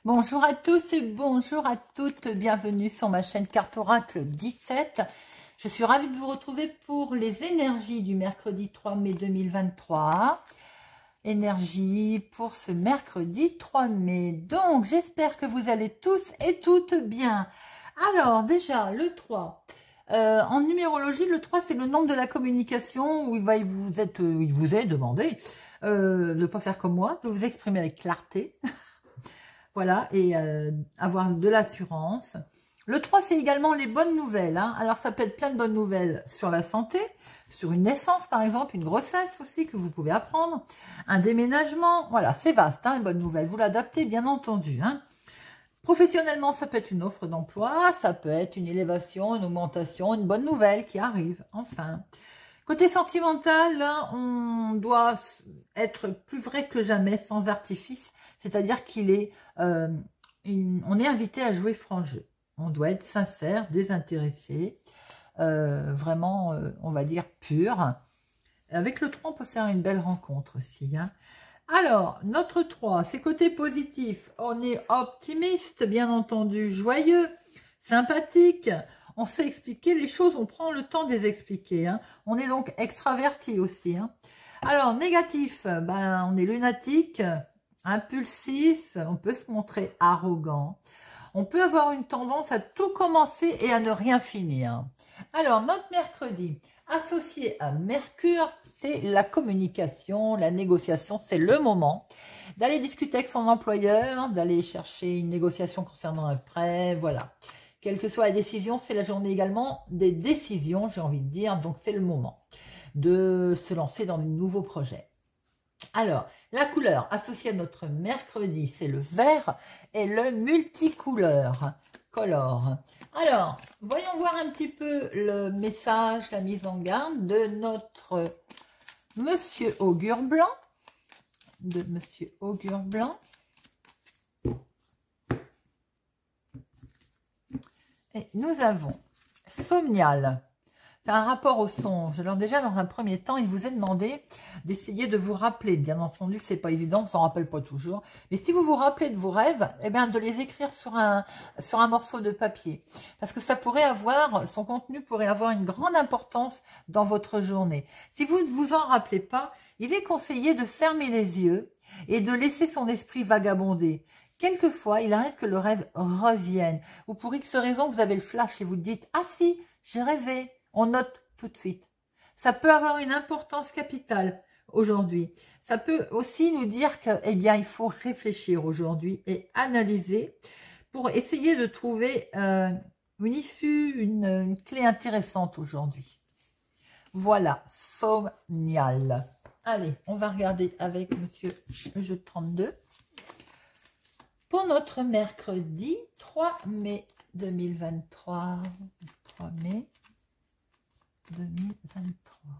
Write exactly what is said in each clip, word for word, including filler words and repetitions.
Bonjour à tous et bonjour à toutes, bienvenue sur ma chaîne Carte Oracle dix-sept. Je suis ravie de vous retrouver pour les énergies du mercredi trois mai deux mille vingt-trois. Énergie pour ce mercredi trois mai. Donc, j'espère que vous allez tous et toutes bien. Alors, déjà, le trois. Euh, en numérologie, le trois, c'est le nombre de la communication où il, va, il, vous, être, il vous est demandé euh, de ne pas faire comme moi, de vous exprimer avec clarté. Voilà, et euh, avoir de l'assurance. Le trois, c'est également les bonnes nouvelles. Hein. Alors, ça peut être plein de bonnes nouvelles sur la santé, sur une naissance, par exemple, une grossesse aussi que vous pouvez apprendre, un déménagement. Voilà, c'est vaste, hein, une bonne nouvelle. Vous l'adaptez, bien entendu. Hein. Professionnellement, ça peut être une offre d'emploi, ça peut être une élévation, une augmentation, une bonne nouvelle qui arrive, enfin. Côté sentimental, là, on doit être plus vrai que jamais, sans artifice. C'est-à-dire qu'il est, euh, une, on est invité à jouer franc jeu. On doit être sincère, désintéressé, euh, vraiment, euh, on va dire, pur. Avec le trois, on peut faire une belle rencontre aussi. Hein. Alors, notre trois, c'est côté positif. On est optimiste, bien entendu, joyeux, sympathique. On sait expliquer les choses, on prend le temps de les expliquer. Hein. On est donc extraverti aussi. Hein. Alors, négatif, ben, on est lunatique, impulsif, on peut se montrer arrogant. On peut avoir une tendance à tout commencer et à ne rien finir. Alors, notre mercredi, associé à Mercure, c'est la communication, la négociation, c'est le moment d'aller discuter avec son employeur, d'aller chercher une négociation concernant un prêt, voilà. Quelle que soit la décision, c'est la journée également des décisions, j'ai envie de dire, donc c'est le moment de se lancer dans de nouveaux projets. Alors, la couleur associée à notre mercredi, c'est le vert et le multicouleur, color. Alors, voyons voir un petit peu le message, la mise en garde de notre Monsieur Augure Blanc, de Monsieur Augure Blanc. Et nous avons Somnial. C'est un rapport au songe. Alors déjà, dans un premier temps, il vous est demandé d'essayer de vous rappeler. Bien entendu, c'est pas évident, on s'en rappelle pas toujours. Mais si vous vous rappelez de vos rêves, eh bien, de les écrire sur un, sur un morceau de papier. Parce que ça pourrait avoir, son contenu pourrait avoir une grande importance dans votre journée. Si vous ne vous en rappelez pas, il est conseillé de fermer les yeux et de laisser son esprit vagabonder. Quelquefois, il arrive que le rêve revienne. Ou pour X raison, vous avez le flash et vous dites « Ah si, j'ai rêvé ». On note tout de suite. Ça peut avoir une importance capitale aujourd'hui. Ça peut aussi nous dire que, eh bien, il faut réfléchir aujourd'hui et analyser pour essayer de trouver euh, une issue, une, une clé intéressante aujourd'hui. Voilà, Somnial. Allez, on va regarder avec Monsieur le jeu de trente-deux. Pour notre mercredi trois mai deux mille vingt-trois. trois mai deux mille vingt-trois.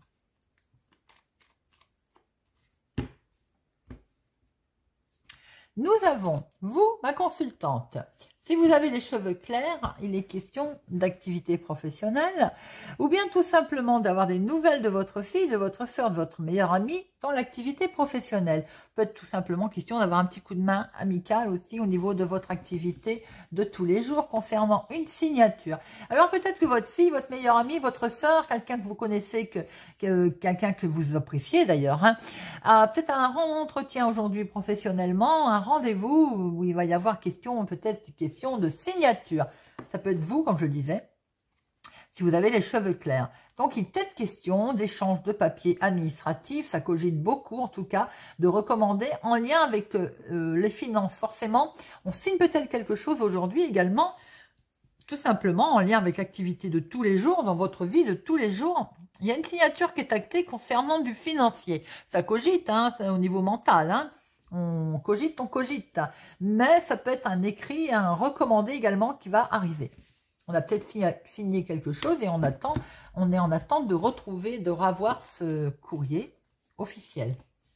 Nous avons, vous, ma consultante, si vous avez les cheveux clairs, il est question d'activité professionnelle ou bien tout simplement d'avoir des nouvelles de votre fille, de votre soeur, de votre meilleure amie dans l'activité professionnelle. Peut être tout simplement question d'avoir un petit coup de main amical aussi au niveau de votre activité de tous les jours concernant une signature. Alors peut-être que votre fille, votre meilleure amie, votre soeur, quelqu'un que vous connaissez, que, que quelqu'un que vous appréciez d'ailleurs, hein, a peut-être un entretien aujourd'hui professionnellement, un rendez-vous où il va y avoir question, peut-être question de signature. Ça peut être vous, comme je le disais, si vous avez les cheveux clairs. Donc, il est peut-être question d'échange de papier administratif, ça cogite beaucoup en tout cas, de recommander en lien avec euh, les finances. Forcément, on signe peut-être quelque chose aujourd'hui également, tout simplement en lien avec l'activité de tous les jours, dans votre vie de tous les jours. Il y a une signature qui est actée concernant du financier. Ça cogite, hein, au niveau mental, hein. On cogite, on cogite. Mais ça peut être un écrit, un recommandé également qui va arriver. On a peut-être signé quelque chose et on attend, on est en attente de retrouver, de revoir ce courrier officiel.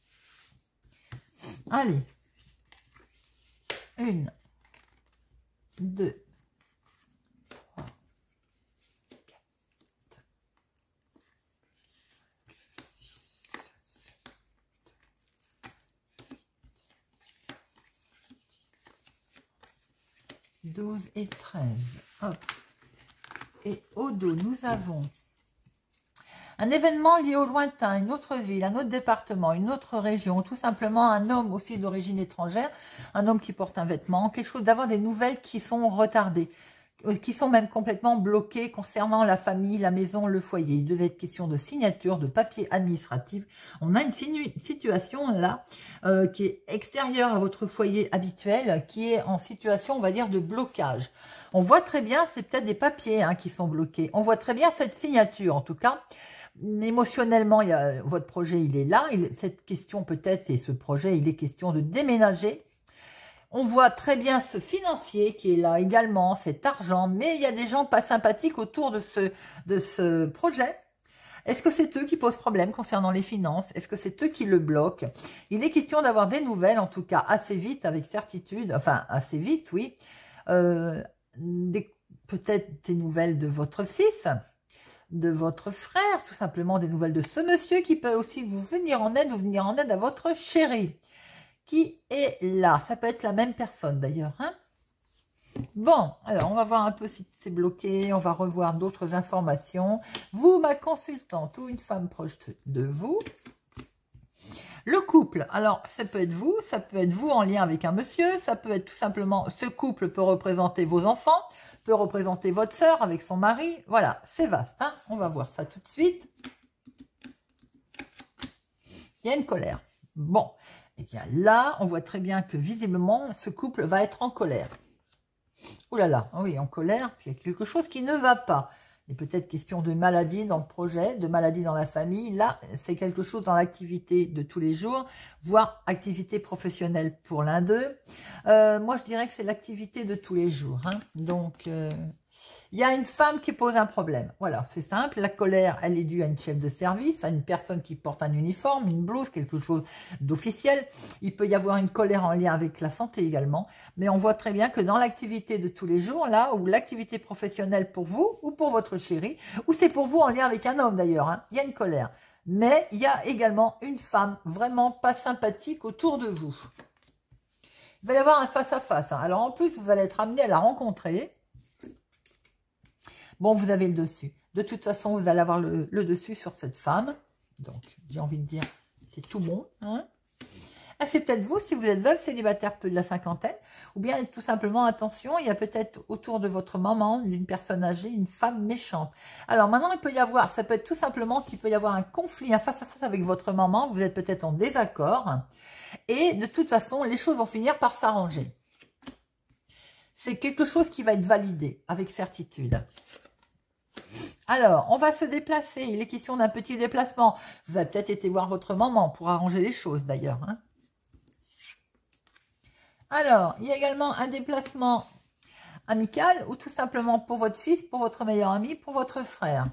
Allez. Une, deux, trois, quatre, douze et treize. Hop. Et au dos, nous avons un événement lié au lointain, une autre ville, un autre département, une autre région, tout simplement un homme aussi d'origine étrangère, un homme qui porte un vêtement, quelque chose d'avoir des nouvelles qui sont retardées, qui sont même complètement bloquées concernant la famille, la maison, le foyer. Il devait être question de signature, de papier administratif. On a une situation là euh, qui est extérieure à votre foyer habituel, qui est en situation, on va dire, de blocage. On voit très bien, c'est peut-être des papiers hein, qui sont bloqués. On voit très bien cette signature, en tout cas. Émotionnellement, il y a, votre projet, il est là. Il, cette question peut-être, et ce projet, il est question de déménager. On voit très bien ce financier qui est là également, cet argent. Mais il y a des gens pas sympathiques autour de ce, de ce projet. Est-ce que c'est eux qui posent problème concernant les finances? Est-ce que c'est eux qui le bloquent? Il est question d'avoir des nouvelles, en tout cas assez vite, avec certitude. Enfin, assez vite, oui. Euh, peut-être des nouvelles de votre fils, de votre frère, tout simplement des nouvelles de ce monsieur qui peut aussi vous venir en aide ou venir en aide à votre chéri qui est là. Ça peut être la même personne d'ailleurs. Hein. Bon, alors on va voir un peu si c'est bloqué, on va revoir d'autres informations. Vous, ma consultante ou une femme proche de vous. Le couple, alors ça peut être vous, ça peut être vous en lien avec un monsieur, ça peut être tout simplement, ce couple peut représenter vos enfants, peut représenter votre sœur avec son mari, voilà, c'est vaste, hein. On va voir ça tout de suite. Il y a une colère. Bon, et bien là, on voit très bien que visiblement, ce couple va être en colère. Ouh là là, oui, en colère, il y a quelque chose qui ne va pas. Il est peut-être question de maladie dans le projet, de maladie dans la famille. Là, c'est quelque chose dans l'activité de tous les jours, voire activité professionnelle pour l'un d'eux. Euh, moi, je dirais que c'est l'activité de tous les jours. Hein. Donc, euh, il y a une femme qui pose un problème. Voilà, c'est simple. La colère, elle est due à une chef de service, à une personne qui porte un uniforme, une blouse, quelque chose d'officiel. Il peut y avoir une colère en lien avec la santé également. Mais on voit très bien que dans l'activité de tous les jours, là, ou l'activité professionnelle pour vous, ou pour votre chéri, ou c'est pour vous en lien avec un homme d'ailleurs, hein, il y a une colère. Mais il y a également une femme vraiment pas sympathique autour de vous. Il va y avoir un face-à-face. Hein. Alors en plus, vous allez être amené à la rencontrer. Bon, vous avez le dessus. De toute façon, vous allez avoir le, le dessus sur cette femme. Donc, j'ai envie de dire, c'est tout bon. Hein. Ah, c'est peut-être vous, si vous êtes veuve, célibataire, peu de la cinquantaine. Ou bien, tout simplement, attention, il y a peut-être autour de votre maman, d'une personne âgée, une femme méchante. Alors, maintenant, il peut y avoir, ça peut être tout simplement qu'il peut y avoir un conflit, un face-à-face avec votre maman. Vous êtes peut-être en désaccord. Et de toute façon, les choses vont finir par s'arranger. C'est quelque chose qui va être validé avec certitude. Alors, on va se déplacer. Il est question d'un petit déplacement. Vous avez peut-être été voir votre maman pour arranger les choses d'ailleurs. Hein. Alors, il y a également un déplacement amical ou tout simplement pour votre fils, pour votre meilleur ami, pour votre frère.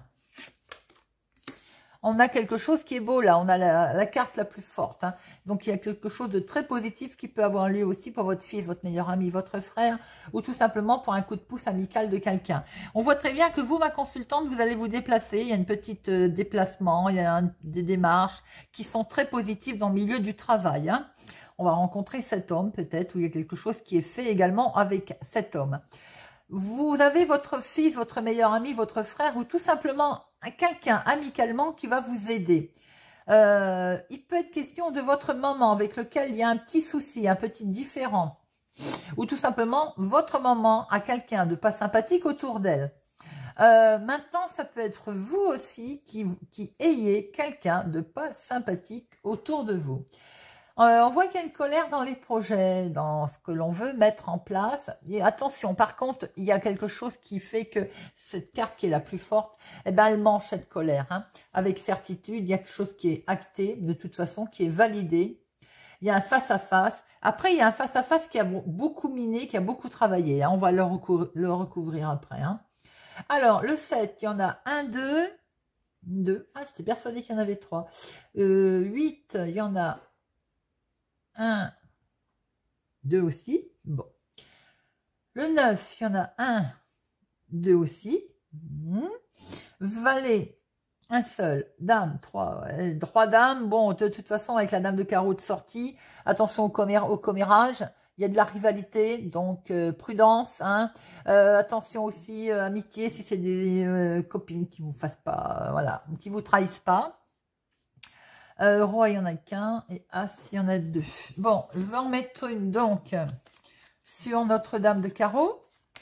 On a quelque chose qui est beau là, on a la, la carte la plus forte. Hein. Donc, il y a quelque chose de très positif qui peut avoir lieu aussi pour votre fils, votre meilleur ami, votre frère, ou tout simplement pour un coup de pouce amical de quelqu'un. On voit très bien que vous, ma consultante, vous allez vous déplacer. Il y a une petite euh, déplacement, il y a un, des démarches qui sont très positives dans le milieu du travail. Hein. On va rencontrer cet homme peut-être, où il y a quelque chose qui est fait également avec cet homme. Vous avez votre fils, votre meilleur ami, votre frère, ou tout simplement quelqu'un amicalement qui va vous aider. Euh, il peut être question de votre maman avec lequel il y a un petit souci, un petit différend. Ou tout simplement, votre maman a quelqu'un de pas sympathique autour d'elle. Euh, maintenant, ça peut être vous aussi qui, qui ayez quelqu'un de pas sympathique autour de vous. Euh, on voit qu'il y a une colère dans les projets, dans ce que l'on veut mettre en place. Et attention, par contre, il y a quelque chose qui fait que cette carte qui est la plus forte, eh ben, elle mange cette colère. Hein. Avec certitude, il y a quelque chose qui est acté, de toute façon, qui est validé. Il y a un face-à-face. Après, il y a un face-à-face qui a beaucoup miné, qui a beaucoup travaillé. Hein. On va le, recouvrir, le recouvrir après. Hein. Alors, le sept, il y en a un, deux, deux. Ah, j'étais persuadée qu'il y en avait trois. Euh, huit, il y en a un, deux aussi. Bon. Le neuf, il y en a un, deux aussi. Mmh. Valet, un seul. Dame, trois. Trois dames. Bon, de toute façon, avec la dame de carreau de sortie, attention au, commé au commérage. il y a de la rivalité, donc euh, prudence. Hein. Euh, attention aussi, euh, amitié, si c'est des euh, copines qui vous fassent pas, euh, voilà, qui vous trahissent pas. Euh, roi, il n'y en a qu'un, et As, il y en a deux. Bon, je vais en mettre une donc sur Notre-Dame de carreau.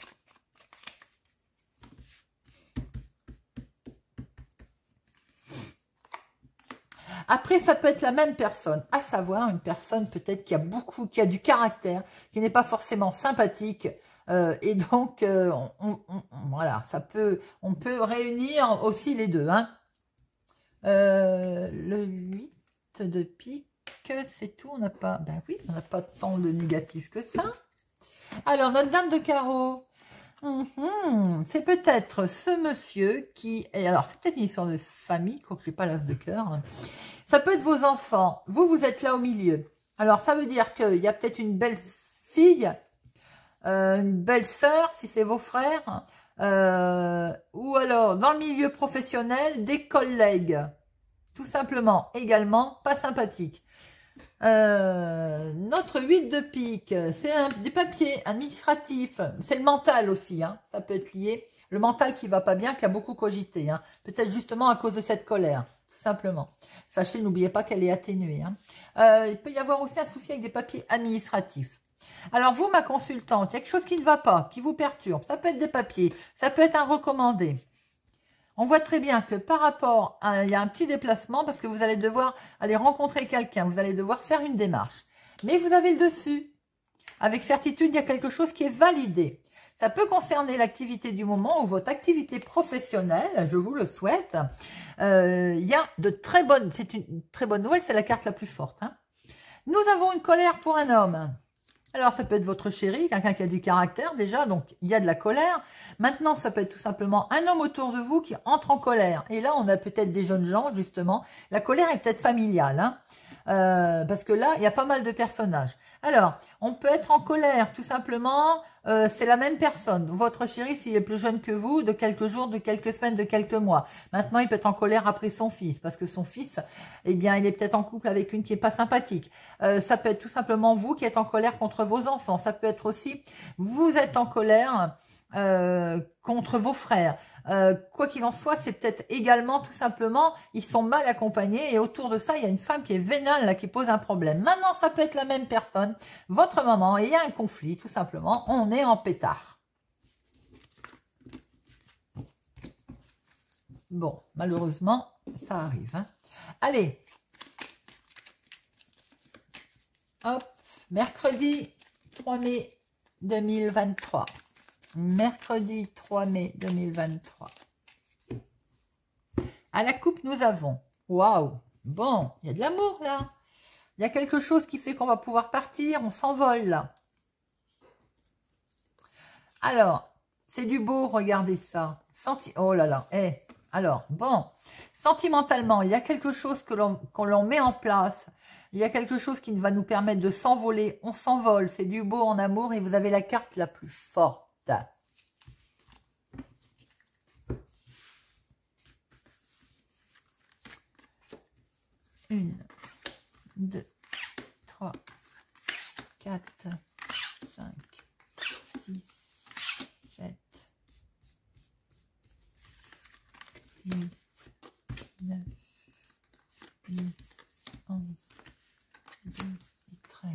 Après, ça peut être la même personne, à savoir une personne peut-être qui a beaucoup, qui a du caractère, qui n'est pas forcément sympathique, euh, et donc, euh, on, on, on, voilà, ça peut, on peut réunir aussi les deux. Hein. Euh, le huit de pique, c'est tout, on n'a pas, ben oui, on n'a pas tant de négatif que ça. Alors, notre dame de carreau, mmh, c'est peut-être ce monsieur qui, et alors c'est peut-être une histoire de famille, quoique je n'ai pas l'as de cœur. Ça peut être vos enfants. Vous, vous êtes là au milieu. Alors, ça veut dire qu'il y a peut-être une belle fille, euh, une belle sœur, si c'est vos frères, euh, ou alors, dans le milieu professionnel, des collègues. Tout simplement, également, pas sympathiques. Euh, notre huit de pique, c'est des papiers administratifs. C'est le mental aussi, hein, ça peut être lié. Le mental qui va pas bien, qui a beaucoup cogité. Hein, peut-être justement à cause de cette colère. Simplement. Sachez, n'oubliez pas qu'elle est atténuée. Hein. Euh, il peut y avoir aussi un souci avec des papiers administratifs. Alors, vous, ma consultante, il y a quelque chose qui ne va pas, qui vous perturbe. Ça peut être des papiers, ça peut être un recommandé. On voit très bien que par rapport à... Il y a un petit déplacement parce que vous allez devoir aller rencontrer quelqu'un. Vous allez devoir faire une démarche. Mais vous avez le dessus. Avec certitude, il y a quelque chose qui est validé. Ça peut concerner l'activité du moment ou votre activité professionnelle, je vous le souhaite. Euh, il y a de très bonnes, c'est une très bonne nouvelle, c'est la carte la plus forte. Hein. Nous avons une colère pour un homme. Alors, ça peut être votre chéri, quelqu'un qui a du caractère déjà, donc il y a de la colère. Maintenant, ça peut être tout simplement un homme autour de vous qui entre en colère. Et là, on a peut-être des jeunes gens, justement. La colère est peut-être familiale, hein. Euh, parce que là, il y a pas mal de personnages. Alors, on peut être en colère, tout simplement, euh, c'est la même personne. Votre chéri, s'il est plus jeune que vous, de quelques jours, de quelques semaines, de quelques mois. Maintenant, il peut être en colère après son fils, parce que son fils, eh bien, il est peut-être en couple avec une qui est pas sympathique. Euh, ça peut être tout simplement vous qui êtes en colère contre vos enfants. Ça peut être aussi, vous êtes en colère euh, contre vos frères. Euh, quoi qu'il en soit, c'est peut-être également tout simplement, ils sont mal accompagnés et autour de ça, il y a une femme qui est vénale là, qui pose un problème. Maintenant, ça peut être la même personne, votre maman, et il y a un conflit, tout simplement, on est en pétard. Bon, malheureusement, ça arrive. Hein. Allez. Hop, mercredi trois mai deux mille vingt-trois. Mercredi trois mai deux mille vingt-trois. À la coupe, nous avons... Waouh! Bon, il y a de l'amour là. Il y a quelque chose qui fait qu'on va pouvoir partir. On s'envole là. Alors, c'est du beau, regardez ça. Senti oh là là. Eh, alors, bon. Sentimentalement, il y a quelque chose que l'on qu'on l'on met en place. Il y a quelque chose qui va nous permettre de s'envoler. On s'envole. C'est du beau en amour et vous avez la carte la plus forte. Une, deux, trois, quatre, cinq, six, sept, huit, neuf, dix, onze, douze et treize.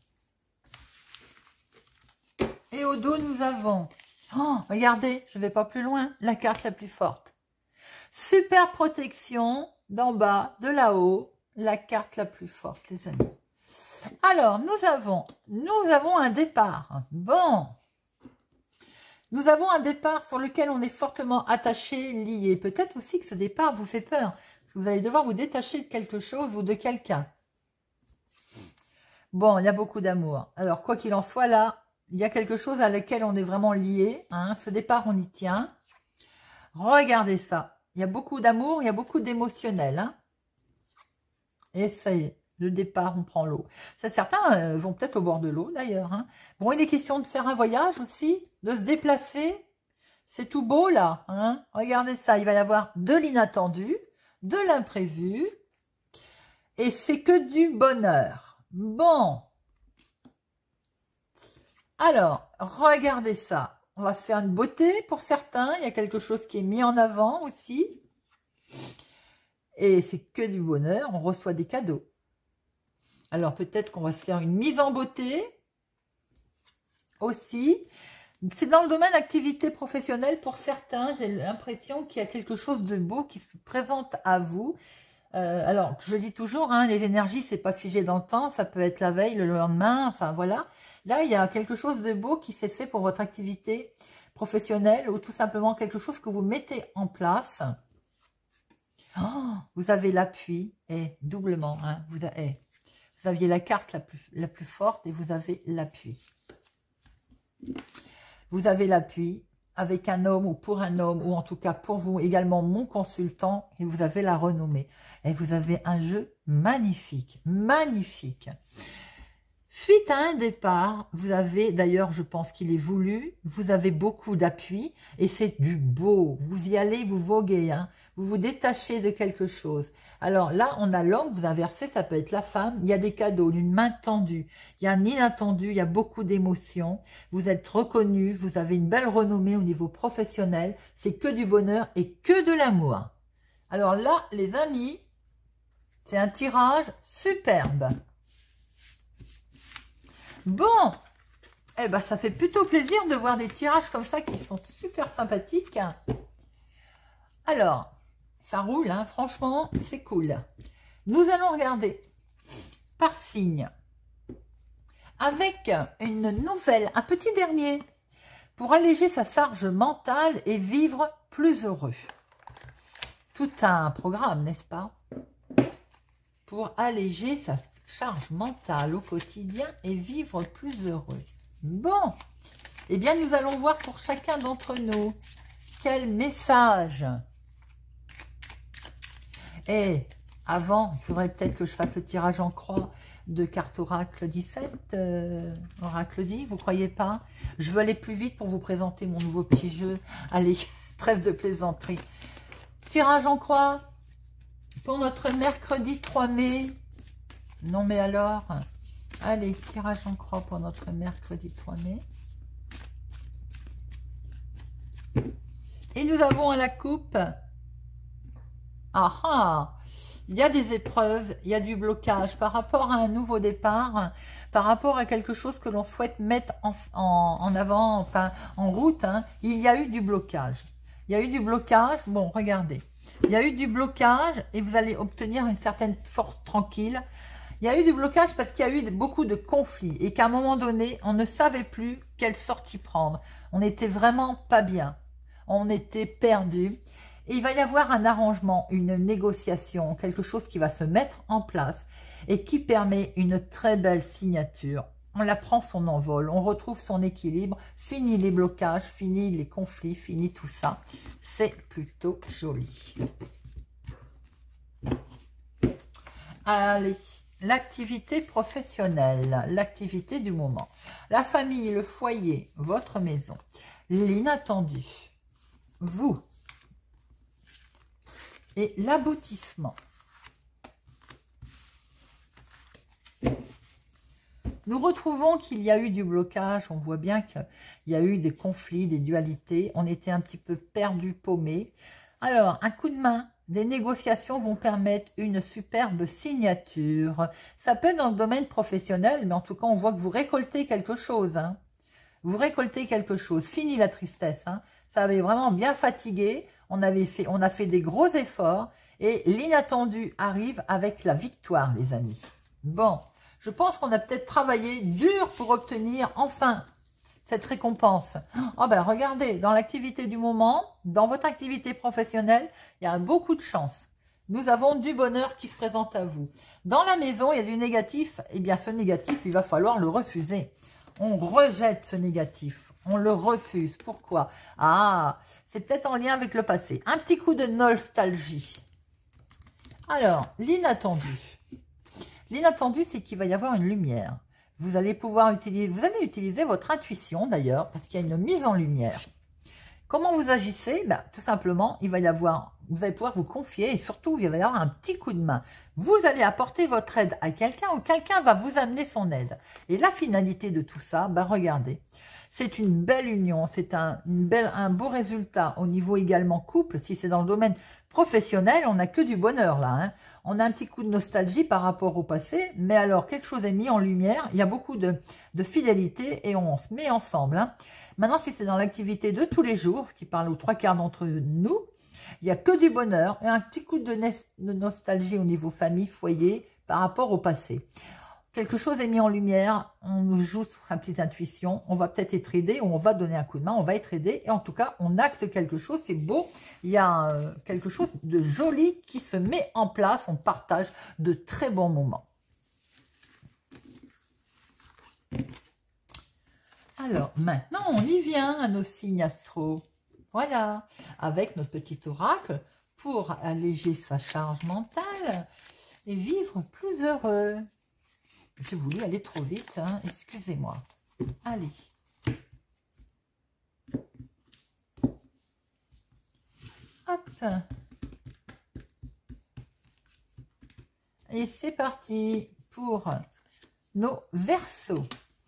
Et au dos, nous avons, oh, regardez, je ne vais pas plus loin, la carte la plus forte. Super protection d'en bas, de là-haut, la carte la plus forte, les amis. Alors, nous avons, nous avons un départ. Bon. Nous avons un départ sur lequel on est fortement attaché, lié. Peut-être aussi que ce départ vous fait peur. Parce que vous allez devoir vous détacher de quelque chose ou de quelqu'un. Bon, il y a beaucoup d'amour. Alors, quoi qu'il en soit, là, il y a quelque chose à laquelle on est vraiment lié. Hein. Ce départ, on y tient. Regardez ça. Il y a beaucoup d'amour, il y a beaucoup d'émotionnel. Hein. Et ça y est, le départ, on prend l'eau. Certains euh, vont peut-être au bord de l'eau, d'ailleurs. Hein. Bon, il est question de faire un voyage aussi, de se déplacer. C'est tout beau, là. Hein. Regardez ça, il va y avoir de l'inattendu, de l'imprévu. Et c'est que du bonheur. Bon. Alors, regardez ça. On va se faire une beauté pour certains. Il y a quelque chose qui est mis en avant aussi. Et c'est que du bonheur. On reçoit des cadeaux. Alors, peut-être qu'on va se faire une mise en beauté aussi. C'est dans le domaine activité professionnelle pour certains. J'ai l'impression qu'il y a quelque chose de beau qui se présente à vous. Euh, alors, je dis toujours, hein, les énergies, c'est pas figé dans le temps. Ça peut être la veille, le lendemain, enfin voilà. Là, il y a quelque chose de beau qui s'est fait pour votre activité professionnelle ou tout simplement quelque chose que vous mettez en place. Oh, vous avez l'appui et doublement. Hein, vous, avez, vous aviez la carte la plus, la plus forte et vous avez l'appui. Vous avez l'appui avec un homme ou pour un homme, ou en tout cas pour vous également mon consultant, et vous avez la renommée. Et vous avez un jeu magnifique, magnifique. Suite à un départ, vous avez, d'ailleurs je pense qu'il est voulu, vous avez beaucoup d'appui, et c'est du beau. Vous y allez, vous voguez, hein, vous vous détachez de quelque chose. Alors là, on a l'homme, vous inversez, ça peut être la femme, il y a des cadeaux, une main tendue, il y a un inattendu, il y a beaucoup d'émotions, vous êtes reconnu, vous avez une belle renommée au niveau professionnel, c'est que du bonheur et que de l'amour. Alors là, les amis, c'est un tirage superbe. Bon, eh ben, ça fait plutôt plaisir de voir des tirages comme ça qui sont super sympathiques. Alors, ça roule, hein, franchement, c'est cool. Nous allons regarder par signe avec une nouvelle, un petit dernier pour alléger sa charge mentale et vivre plus heureux. Tout un programme, n'est-ce pas? Pour alléger sa charge mentale au quotidien et vivre plus heureux. Bon, eh bien nous allons voir pour chacun d'entre nous quel message. Et avant, il faudrait peut-être que je fasse le tirage en croix de carte Oracle dix-sept, euh, Oracle dix, vous croyez pas? Je veux aller plus vite pour vous présenter mon nouveau petit jeu. Allez, trêve de plaisanterie. Tirage en croix pour notre mercredi trois mai. Non mais alors, allez, tirage en croix pour notre mercredi trois mai. Et nous avons à la coupe, ah ah, il y a des épreuves, il y a du blocage par rapport à un nouveau départ, par rapport à quelque chose que l'on souhaite mettre en, en, en avant, enfin en route, hein, il y a eu du blocage. Il y a eu du blocage, bon regardez, il y a eu du blocage et vous allez obtenir une certaine force tranquille. Il y a eu du blocage parce qu'il y a eu beaucoup de conflits et qu'à un moment donné, on ne savait plus quelle sortie prendre. On n'était vraiment pas bien. On était perdu. Et il va y avoir un arrangement, une négociation, quelque chose qui va se mettre en place et qui permet une très belle signature. On la prend son envol, on retrouve son équilibre, fini les blocages, fini les conflits, fini tout ça. C'est plutôt joli. Allez. L'activité professionnelle, l'activité du moment, la famille, le foyer, votre maison, l'inattendu, vous et l'aboutissement. Nous retrouvons qu'il y a eu du blocage, on voit bien qu'il y a eu des conflits, des dualités, on était un petit peu perdu, paumé. Alors, un coup de main. Des négociations vont permettre une superbe signature. Ça peut être dans le domaine professionnel, mais en tout cas, on voit que vous récoltez quelque chose. Hein. Vous récoltez quelque chose. Fini la tristesse. Hein. Ça avait vraiment bien fatigué. On, avait fait, on a fait des gros efforts. Et l'inattendu arrive avec la victoire, les amis. Bon, je pense qu'on a peut-être travaillé dur pour obtenir enfin cette récompense. Oh ben regardez, dans l'activité du moment, dans votre activité professionnelle, il y a beaucoup de chance. Nous avons du bonheur qui se présente à vous. Dans la maison, il y a du négatif. Eh bien, ce négatif, il va falloir le refuser. On rejette ce négatif. On le refuse. Pourquoi? Ah, c'est peut-être en lien avec le passé. Un petit coup de nostalgie. Alors, l'inattendu. L'inattendu, c'est qu'il va y avoir une lumière. Vous allez pouvoir utiliser, vous allez utiliser votre intuition d'ailleurs, parce qu'il y a une mise en lumière. Comment vous agissez? Ben, tout simplement, il va y avoir, vous allez pouvoir vous confier et surtout, il va y avoir un petit coup de main. Vous allez apporter votre aide à quelqu'un ou quelqu'un va vous amener son aide. Et la finalité de tout ça, ben, regardez, c'est une belle union, c'est un, une belle, un beau résultat au niveau également couple. Si c'est dans le domaine professionnel, on n'a que du bonheur là. Hein. On a un petit coup de nostalgie par rapport au passé, mais alors quelque chose est mis en lumière. Il y a beaucoup de, de fidélité et on se met ensemble. Hein. Maintenant, si c'est dans l'activité de tous les jours, qui parle aux trois quarts d'entre nous, il n'y a que du bonheur et un petit coup de, de nostalgie au niveau famille, foyer, par rapport au passé. Quelque chose est mis en lumière, on nous joue sur sa petite intuition, on va peut-être être aidé ou on va donner un coup de main, on va être aidé et en tout cas, on acte quelque chose, c'est beau, il y a euh, quelque chose de joli qui se met en place, on partage de très bons moments. Alors, maintenant, on y vient à nos signes astro. Voilà, avec notre petit oracle pour alléger sa charge mentale et vivre plus heureux. J'ai voulu aller trop vite, hein, excusez-moi. Allez. Hop. Et c'est parti pour nos Verseaux.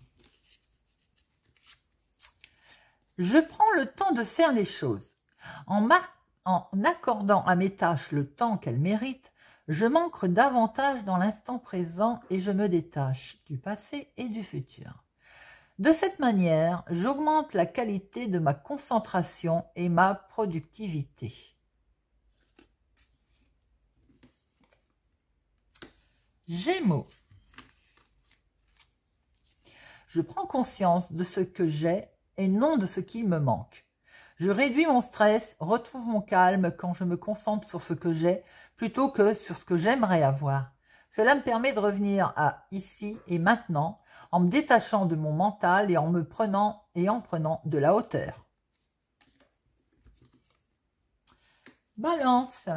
Je prends le temps de faire les choses. En, mar en accordant à mes tâches le temps qu'elles méritent, je m'ancre davantage dans l'instant présent et je me détache du passé et du futur. De cette manière, j'augmente la qualité de ma concentration et ma productivité. Gémeaux. Je prends conscience de ce que j'ai et non de ce qui me manque. Je réduis mon stress, retrouve mon calme quand je me concentre sur ce que j'ai plutôt que sur ce que j'aimerais avoir. Cela me permet de revenir à ici et maintenant en me détachant de mon mental et en me prenant et en prenant de la hauteur. Balance.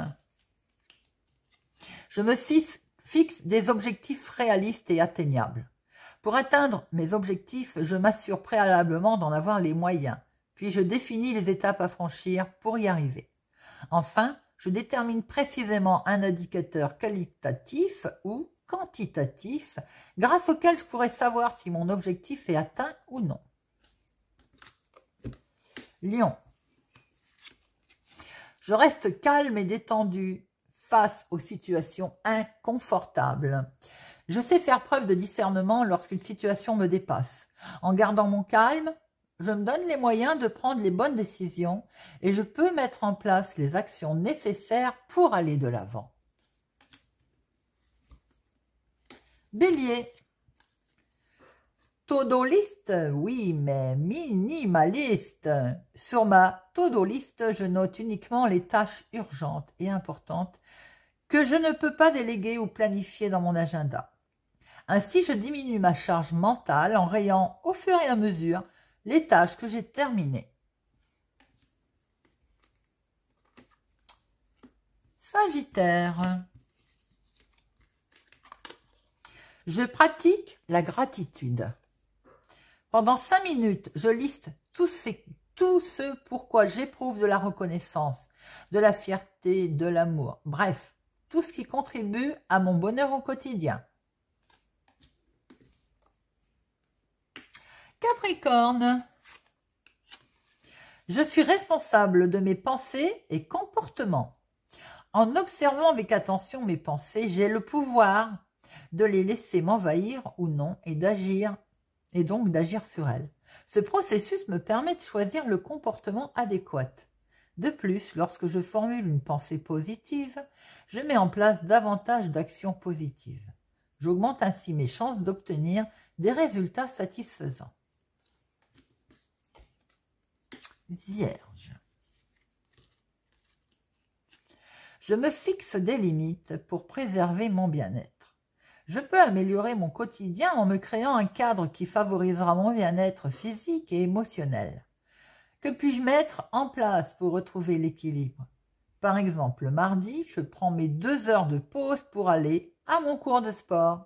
Je me fixe, fixe des objectifs réalistes et atteignables. Pour atteindre mes objectifs, je m'assure préalablement d'en avoir les moyens, puis je définis les étapes à franchir pour y arriver. Enfin, je détermine précisément un indicateur qualitatif ou quantitatif grâce auquel je pourrais savoir si mon objectif est atteint ou non. Lion. Je reste calme et détendu face aux situations inconfortables. Je sais faire preuve de discernement lorsqu'une situation me dépasse. En gardant mon calme, je me donne les moyens de prendre les bonnes décisions et je peux mettre en place les actions nécessaires pour aller de l'avant. Bélier. To-do list, oui, mais minimaliste. Sur ma to-do list, je note uniquement les tâches urgentes et importantes que je ne peux pas déléguer ou planifier dans mon agenda. Ainsi, je diminue ma charge mentale en rayant au fur et à mesure les tâches que j'ai terminées. Sagittaire. Je pratique la gratitude. Pendant cinq minutes, je liste tout ce, tout ce pourquoi j'éprouve de la reconnaissance, de la fierté, de l'amour. Bref, tout ce qui contribue à mon bonheur au quotidien. Capricorne. Je suis responsable de mes pensées et comportements. En observant avec attention mes pensées, j'ai le pouvoir de les laisser m'envahir ou non et d'agir et donc d'agir sur elles. Ce processus me permet de choisir le comportement adéquat. De plus, lorsque je formule une pensée positive, je mets en place davantage d'actions positives. J'augmente ainsi mes chances d'obtenir des résultats satisfaisants. Vierge. Je me fixe des limites pour préserver mon bien-être. Je peux améliorer mon quotidien en me créant un cadre qui favorisera mon bien-être physique et émotionnel. Que puis-je mettre en place pour retrouver l'équilibre? Par exemple, le mardi, je prends mes deux heures de pause pour aller à mon cours de sport.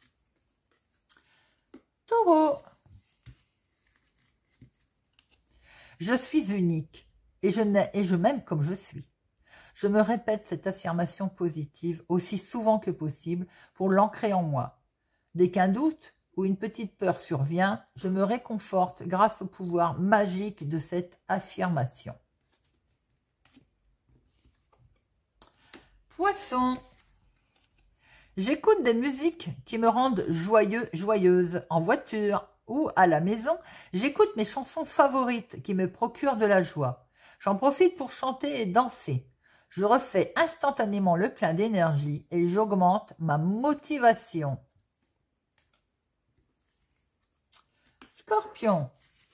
Taureau. Je suis unique et je, et je m'aime comme je suis. Je me répète cette affirmation positive aussi souvent que possible pour l'ancrer en moi. Dès qu'un doute ou une petite peur survient, je me réconforte grâce au pouvoir magique de cette affirmation. Poisson. J'écoute des musiques qui me rendent joyeux, joyeuse en voiture ou à la maison. J'écoute mes chansons favorites qui me procurent de la joie. J'en profite pour chanter et danser. Je refais instantanément le plein d'énergie et j'augmente ma motivation. Scorpion.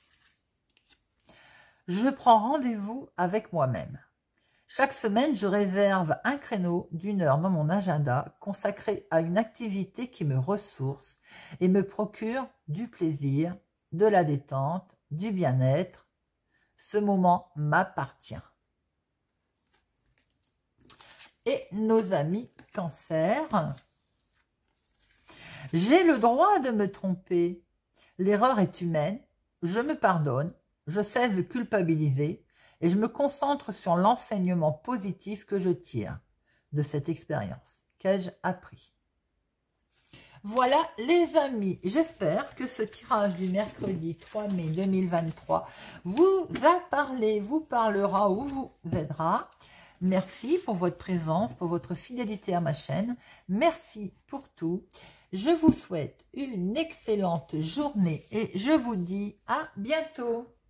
Je prends rendez-vous avec moi-même. Chaque semaine, je réserve un créneau d'une heure dans mon agenda consacré à une activité qui me ressource et me procure du plaisir, de la détente, du bien-être. Ce moment m'appartient. Et nos amis Cancer. J'ai le droit de me tromper. L'erreur est humaine. Je me pardonne. Je cesse de culpabiliser. Et je me concentre sur l'enseignement positif que je tire de cette expérience. Qu'ai-je appris? Voilà les amis, j'espère que ce tirage du mercredi trois mai deux mille vingt-trois vous a parlé, vous parlera ou vous aidera. Merci pour votre présence, pour votre fidélité à ma chaîne. Merci pour tout. Je vous souhaite une excellente journée et je vous dis à bientôt.